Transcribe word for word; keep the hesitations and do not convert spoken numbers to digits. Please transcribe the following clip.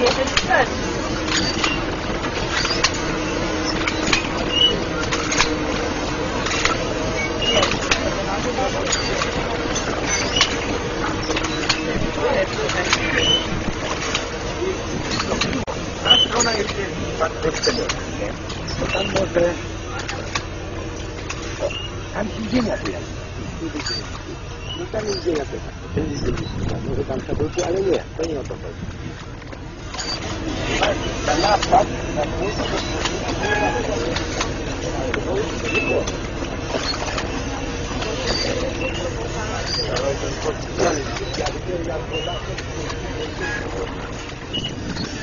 jeżeli chcesz. Ta strona jest tak bezcenna, to tam może... O, tam się ziemia pojawi. No tam jest ziemia też. Może tam szabucie, ale nie, to nie o to chodzi. Ta napad na płucu to